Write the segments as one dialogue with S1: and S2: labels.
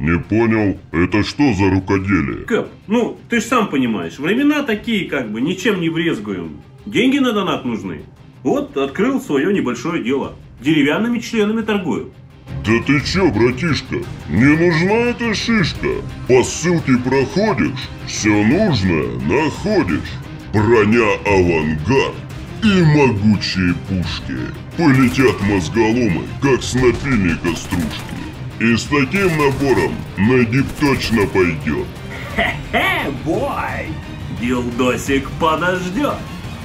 S1: Не понял, это что за рукоделие?
S2: Кэп, ну, ты ж сам понимаешь, времена такие, как бы, ничем не брезгуем. Деньги на донат нужны. Вот, открыл свое небольшое дело. Деревянными членами торгую.
S1: Да ты чё, братишка, не нужна эта шишка? По ссылке проходишь, все нужное находишь. Броня «Авангард» и могучие пушки. Полетят мозголомы, как с напильника стружки. И с таким набором на дип точно пойдет.
S2: Хе-хе, бой! Дилдосик подождет.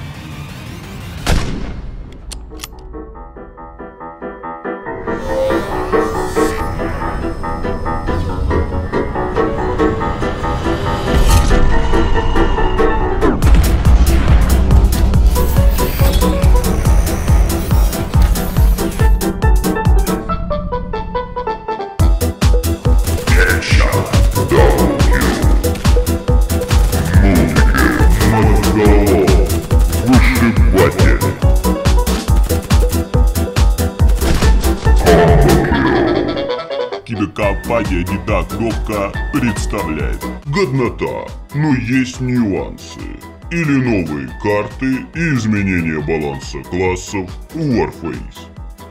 S1: Компания «Не кнопка» представляет годнота, но есть нюансы. Или новые карты и изменение баланса классов в Warface.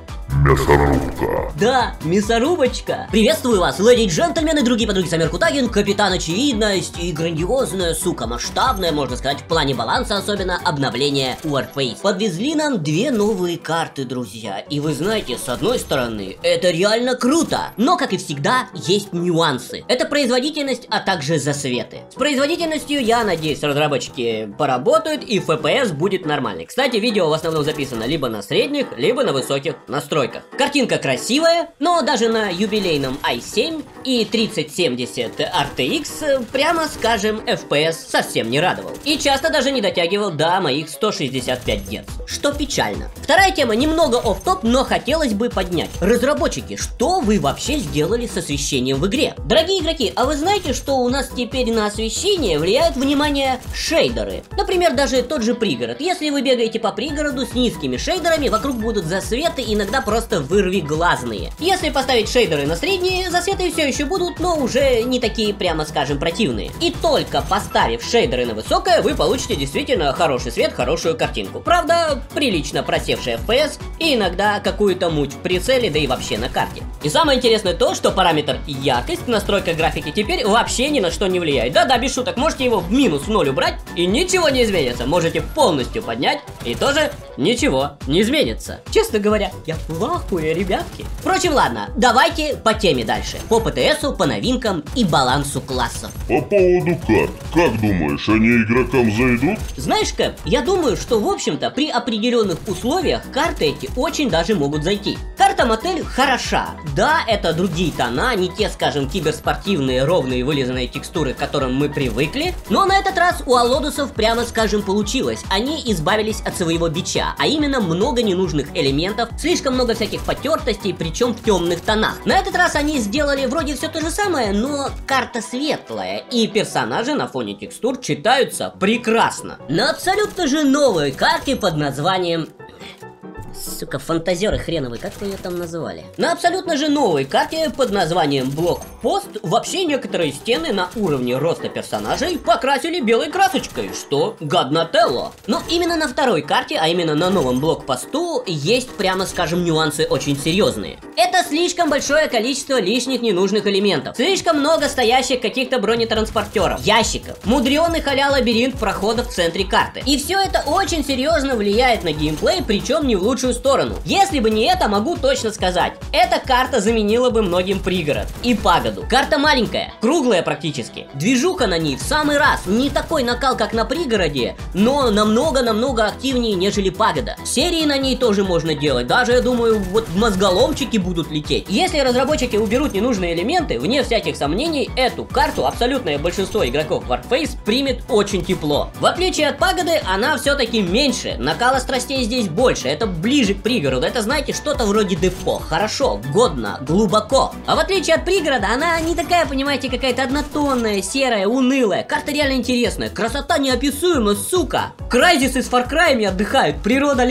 S1: Мясорубка.
S3: Да, мясорубочка. Приветствую вас, леди и джентльмены, другие подруги, Самир Кутагин, капитан Очевидность и грандиозная, сука, масштабная, можно сказать, в плане баланса, особенно обновление Warface. Подвезли нам две новые карты, друзья. И вы знаете, с одной стороны, это реально круто. Но, как и всегда, есть нюансы. Это производительность, а также засветы. С производительностью, я надеюсь, разработчики поработают и FPS будет нормальный. Кстати, видео в основном записано либо на средних, либо на высоких настройках. Картинка красивая, но даже на юбилейном i7 и 3070 RTX, прямо скажем, FPS совсем не радовал. И часто даже не дотягивал до моих 165 Гц, что печально. Вторая тема немного офф-топ, но хотелось бы поднять. Разработчики, что вы вообще сделали с освещением в игре? Дорогие игроки, а вы знаете, что у нас теперь на освещение влияют, внимание, шейдеры? Например, даже тот же пригород. Если вы бегаете по пригороду с низкими шейдерами, вокруг будут засветы, иногда просто вырвиглазные. Если поставить шейдеры на средние, засветы все еще будут, но уже не такие, прямо скажем, противные. И только поставив шейдеры на высокое, вы получите действительно хороший свет, хорошую картинку. Правда, прилично просевший FPS и иногда какую-то муть в прицеле, да и вообще на карте. И самое интересное то, что параметр яркость в настройках графики теперь вообще ни на что не влияет. Да-да, без шуток, можете его в минус в 0 убрать, и ничего не изменится. Можете полностью поднять, и тоже ничего не изменится. Честно говоря, я в ахуе, ребятки. Впрочем, ладно, давайте по теме дальше. По ПТСу, по новинкам и балансу классов.
S1: По поводу карт, как думаешь, они игрокам зайдут?
S3: Знаешь, Кэп, я думаю, что в общем-то при определенных условиях карты эти очень даже могут зайти. Карта-мотель хороша. Да, это другие тона, не те, скажем, киберспортивные, ровные, вылизанные текстуры, к которым мы привыкли. Но на этот раз у Алодусов, прямо скажем, получилось. Они избавились от своего бича, а именно много ненужных элементов, слишком много всяких потертостей, причем в темных тонах. На этот раз они сделали вроде все то же самое, но карта светлая, и персонажи на фоне текстур читаются прекрасно. На абсолютно же новой карте под названием... Сука, фантазеры хреновые, как вы ее там называли? На абсолютно же новой карте под названием Блокпост вообще некоторые стены на уровне роста персонажей покрасили белой красочкой, что годнотелло. Но именно на второй карте, а именно на новом Блокпосту, есть, прямо скажем, нюансы очень серьезные. Это слишком большое количество лишних ненужных элементов, слишком много стоящих каких-то бронетранспортеров, ящиков, мудреный а-ля лабиринт проходов в центре карты. И все это очень серьезно влияет на геймплей, причем не в лучшую сторону. Если бы не это, могу точно сказать, эта карта заменила бы многим пригород и пагоду. Карта маленькая, круглая практически. Движуха на ней в самый раз. Не такой накал, как на пригороде, но намного-намного активнее, нежели пагода. Серии на ней тоже можно делать. Даже, я думаю, вот мозголомчики будут лететь. Если разработчики уберут ненужные элементы, вне всяких сомнений, эту карту абсолютное большинство игроков Warface примет очень тепло. В отличие от пагоды, она все-таки меньше. Накала страстей здесь больше. Это ближе к пригороду. Это, знаете, что-то вроде депо. Хорошо, годно, глубоко. А в отличие от пригорода, она не такая, понимаете, какая-то однотонная, серая, унылая. Карта реально интересная. Красота неописуема, сука. Крайзисы с Far Cry'ами отдыхают. Природа, лес.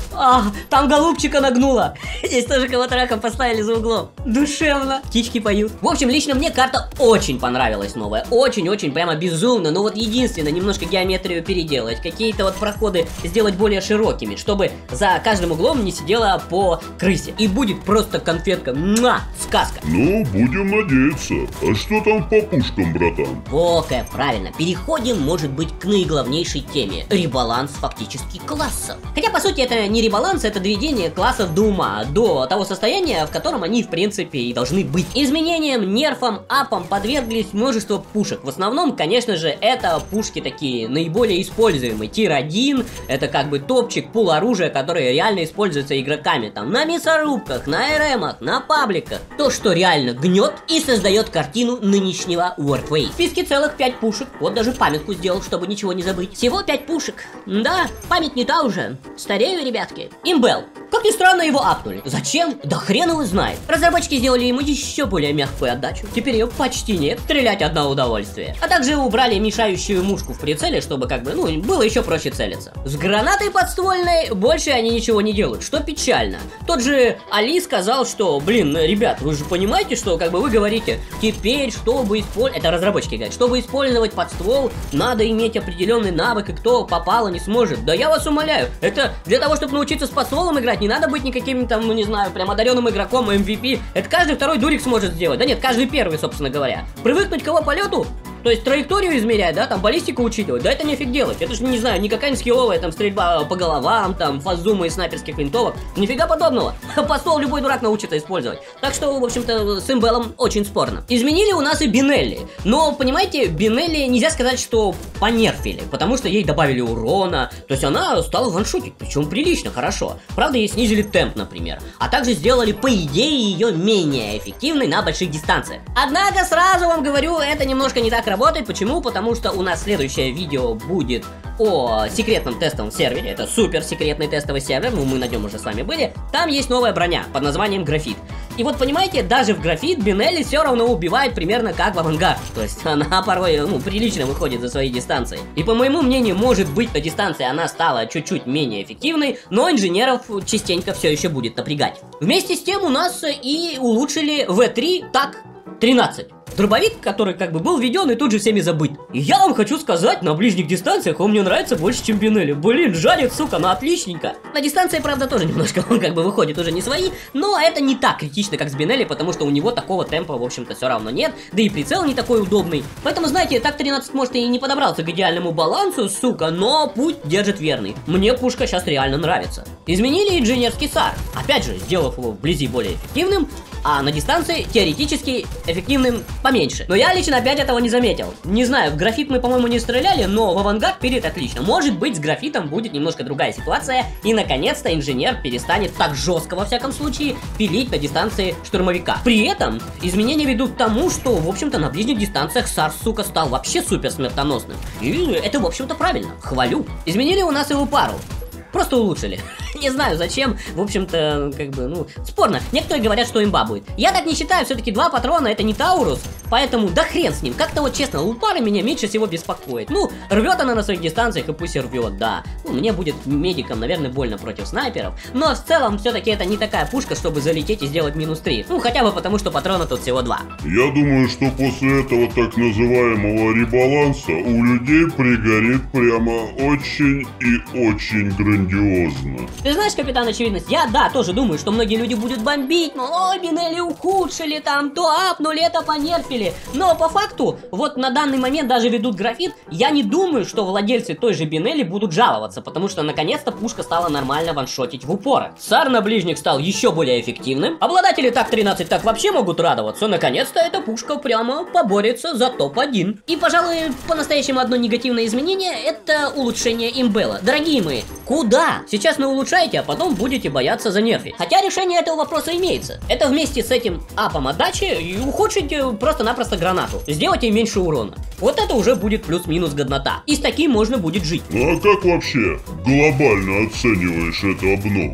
S3: Там голубчика нагнула. Здесь тоже кого-то раком поставили за углом. Душевно. Птички поют. В общем, лично мне карта очень понравилась новая. Очень-очень, прямо безумно. Но вот единственное, немножко геометрию переделать. Какие-то вот проходы сделать более широкими, чтобы за каждым углом не сидела по крысе. И будет просто конфетка. Сказка.
S1: Ну, будем надеяться. А что там по пушкам, братан?
S3: О, как правильно. Переходим, может быть, к наиглавнейшей теме. Ребаланс фактически классов. Хотя, по сути, это не ребаланс, это доведение классов до ума, до того состояния, в котором они, в принципе, и должны быть. Изменениям, нерфам, апам подверглись множество пушек. В основном, конечно же, это пушки такие наиболее используемые. Тир 1, это как бы топчик, пул оружия, который реально используется игроками. Там на мясорубках, на РМах, на пабликах. То, что реально гнет и создает картину нынешнего Warface. В списке целых 5 пушек. Вот даже памятку сделал, чтобы ничего не забыть. Всего 5 пушек. Да, память не та уже. Старею, ребятки. Имбел. Как ни странно, его апнули. Зачем? Да хрен его знает. Разработчики сделали ему еще более мягкую отдачу. Теперь ее почти нет. Стрелять одно удовольствие. А также убрали мешающую мушку в прицеле, чтобы как бы, было еще проще целиться. С гранатой подствольной больше они ничего не делают, что печально. Тот же Али сказал, что, ребят, вы же понимаете, что как бы вы говорите, теперь, чтобы использовать, это разработчики говорят, чтобы использовать подствол, надо иметь определенный навык, и кто попало не сможет. Да я вас умоляю, это для того, чтобы научиться с подстволом играть, не надо быть никаким там, прям одаренным игроком, MVP. Это каждый второй дурик сможет сделать. Да нет, каждый первый, собственно говоря. Привыкнуть к его полету, то есть траекторию измерять, да, там баллистику учитывать, да это нефиг делать. Это же, никакая не скилловая там стрельба по головам, там фаззумы из снайперских винтовок. Нифига подобного. Подствол любой дурак научится использовать. Так что, в общем-то, с имбелом очень спорно. Изменили у нас и Бинелли. Но, понимаете, Бинелли нельзя сказать, что понерфили, потому что ей добавили урона. То есть она стала ваншотить, причем прилично, хорошо. Правда, ей снизили темп, например. А также сделали, по идее, ее менее эффективной на больших дистанциях. Однако, сразу вам говорю, это немножко не так работает. Почему? Потому что у нас следующее видео будет о секретном тестовом сервере. Это супер секретный тестовый сервер, мы на нем уже с вами были. Там есть новая броня под названием Графит. И вот понимаете, даже в Графит Бинелли все равно убивает примерно как в Авангард. То есть она порой, прилично выходит за свои дистанции. И по моему мнению, может быть, на дистанции она стала чуть-чуть менее эффективной, но инженеров частенько все еще будет напрягать. Вместе с тем у нас и улучшили В3 ТАК-13. Дробовик, который как бы был введен и тут же всеми забыт. И я вам хочу сказать, на ближних дистанциях он мне нравится больше, чем Бинелли. Жарит, сука, отличненько. На дистанции, правда, тоже немножко он как бы выходит уже не свои, но это не так критично, как с Бинелли, потому что у него такого темпа, в общем-то, все равно нет, да и прицел не такой удобный. Поэтому, знаете, ТАК-13 может и не подобрался к идеальному балансу, сука, но путь держит верный. Мне пушка сейчас реально нравится. Изменили инженерский САР, опять же, сделав его вблизи более эффективным, а на дистанции теоретически эффективным поменьше. Но я лично опять этого не заметил. Не знаю, в Графит мы, по-моему, не стреляли, но в Авангард пилит отлично. Может быть, с Графитом будет немножко другая ситуация, и наконец-то инженер перестанет так жестко, во всяком случае, пилить на дистанции штурмовика. При этом изменения ведут к тому, что, в общем-то, на ближних дистанциях САР, сука, стал вообще супер смертоносным. И это, в общем-то, правильно. Хвалю. Изменили у нас его пару. Просто улучшили. Не знаю зачем, в общем-то, как бы, спорно. Некоторые говорят, что имба будет. Я так не считаю, все-таки 2 патрона это не Таурус, поэтому да хрен с ним. Как-то вот честно, лупары меня меньше всего беспокоит. Рвет она на своих дистанциях и пусть и рвет, да. Мне будет медикам, наверное, больно против снайперов. Но в целом, все-таки это не такая пушка, чтобы залететь и сделать -3. Хотя бы потому, что патрона тут всего 2.
S1: Я думаю, что после этого так называемого ребаланса у людей пригорит прямо очень и очень грандиозно.
S3: Ты знаешь, капитан Очевидность, я, да, тоже думаю, что многие люди будут бомбить, ой, Бинелли ухудшили, там, то апнули, это понерфили. Но по факту, вот на данный момент даже ведут Графит, я не думаю, что владельцы той же Бинелли будут жаловаться, потому что наконец-то пушка стала нормально ваншотить в упор. САР на ближних стал еще более эффективным. Обладатели ТАК-13 так вообще могут радоваться, наконец-то эта пушка прямо поборется за топ-1. И, пожалуй, по-настоящему одно негативное изменение — это улучшение имбела. Дорогие мои, куда? Сейчас на улучшаете, а потом будете бояться за нерфи. Хотя решение этого вопроса имеется. Это вместе с этим апом отдачи и ухудшить просто-напросто гранату. Сделать ей меньше урона. Вот это уже будет плюс-минус годнота. И с таким можно будет жить.
S1: Ну а как вообще глобально оцениваешь эту обнову?
S3: В целом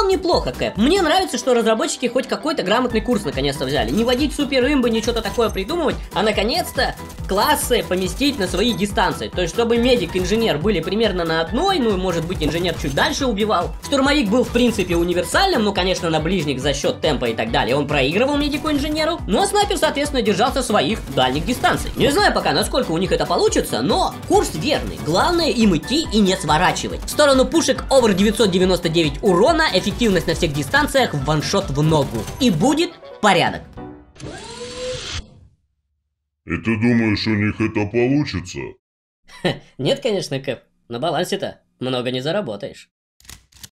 S3: целом неплохо, Кэп. Мне нравится, что разработчики хоть какой-то грамотный курс наконец-то взяли. Не водить супер-имбы, не что-то такое придумывать, а наконец-то классы поместить на свои дистанции. То есть, чтобы медик, инженер были примерно на одной, ну, может быть, инженер чуть дальше убивал. Штурмовик был, в принципе, универсальным, ну, конечно, на ближних за счет темпа и так далее. Он проигрывал медику-инженеру, но снайпер, соответственно, держался своих дальних дистанций. Не знаю пока, насколько у них это получится, но курс верный. Главное им идти и не сворачивать. В сторону пушек over 999 урона, эффективность на всех дистанциях, ваншот в ногу. И будет порядок.
S1: И ты думаешь, у них это получится?
S3: Нет, конечно, Кэп. На балансе-то много не заработаешь.